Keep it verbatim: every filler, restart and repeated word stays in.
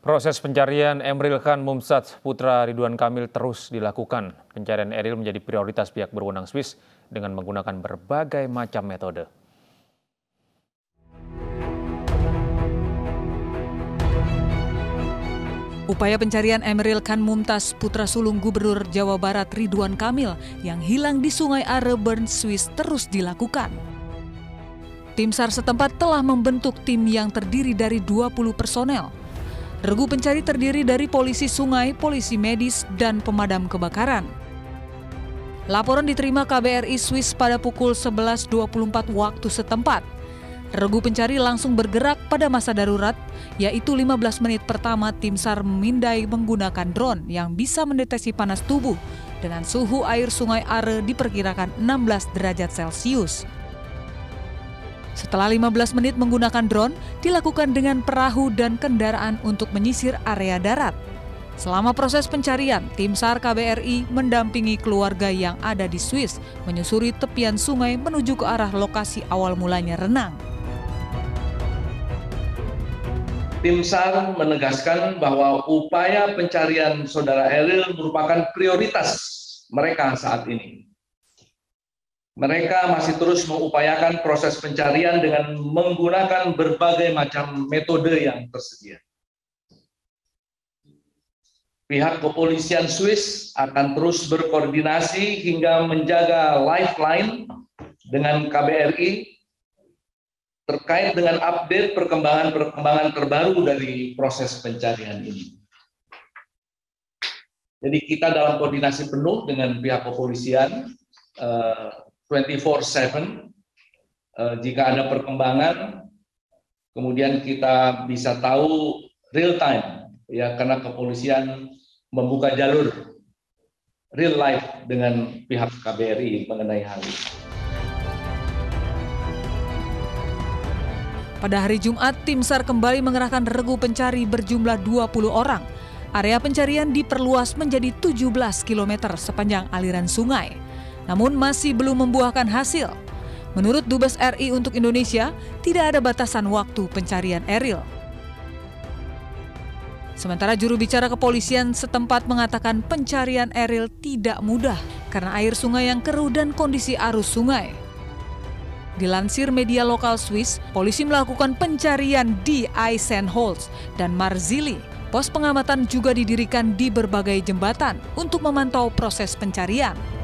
Proses pencarian Emeril Khan Mumtaz putra Ridwan Kamil terus dilakukan. Pencarian Eril menjadi prioritas pihak berwenang Swiss dengan menggunakan berbagai macam metode. Upaya pencarian Emeril Khan Mumtaz putra sulung Gubernur Jawa Barat Ridwan Kamil yang hilang di Sungai Are, Bern, Swiss terus dilakukan. Tim SAR setempat telah membentuk tim yang terdiri dari dua puluh personel. Regu pencari terdiri dari polisi sungai, polisi medis, dan pemadam kebakaran. Laporan diterima K B R I Swiss pada pukul sebelas dua puluh empat waktu setempat. Regu pencari langsung bergerak pada masa darurat, yaitu lima belas menit pertama tim SAR memindai menggunakan drone yang bisa mendeteksi panas tubuh dengan suhu air Sungai Are diperkirakan enam belas derajat Celcius. Setelah lima belas menit menggunakan drone, dilakukan dengan perahu dan kendaraan untuk menyisir area darat. Selama proses pencarian, tim SAR K B R I mendampingi keluarga yang ada di Swiss menyusuri tepian sungai menuju ke arah lokasi awal mulanya renang. Tim SAR menegaskan bahwa upaya pencarian saudara Eril merupakan prioritas mereka saat ini. Mereka masih terus mengupayakan proses pencarian dengan menggunakan berbagai macam metode yang tersedia. Pihak kepolisian Swiss akan terus berkoordinasi hingga menjaga lifeline dengan K B R I terkait dengan update perkembangan-perkembangan terbaru dari proses pencarian ini. Jadi kita dalam koordinasi penuh dengan pihak kepolisian uh, dua puluh empat tujuh, uh, jika ada perkembangan, kemudian kita bisa tahu real time, ya, karena kepolisian membuka jalur real life dengan pihak K B R I mengenai hal ini. Pada hari Jumat, tim SAR kembali mengerahkan regu pencari berjumlah dua puluh orang. Area pencarian diperluas menjadi tujuh belas kilometer sepanjang aliran sungai. Namun masih belum membuahkan hasil. Menurut Dubes R I untuk Indonesia, tidak ada batasan waktu pencarian Eril. Sementara juru bicara kepolisian setempat mengatakan pencarian Eril tidak mudah karena air sungai yang keruh dan kondisi arus sungai. Dilansir media lokal Swiss, polisi melakukan pencarian di Eisenholz dan Marzili. Pos pengamatan juga didirikan di berbagai jembatan untuk memantau proses pencarian.